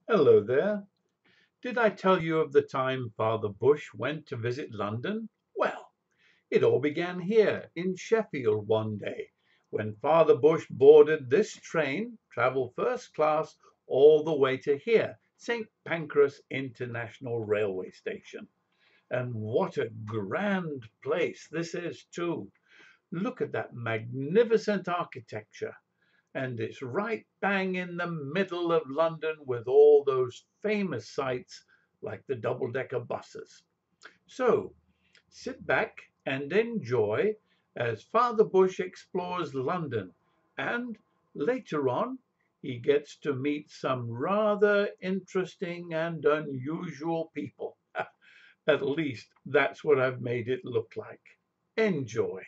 Hello there. Did I tell you of the time Father Bush went to visit London? Well, it all began here in Sheffield one day when Father Bush boarded this train, traveled first class all the way to here, St. Pancras International Railway Station. And what a grand place this is, too. Look at that magnificent architecture. And it's right bang in the middle of London with all those famous sights like the double-decker buses. So sit back and enjoy as Father Bush explores London, and later on he gets to meet some rather interesting and unusual people. At least that's what I've made it look like. Enjoy.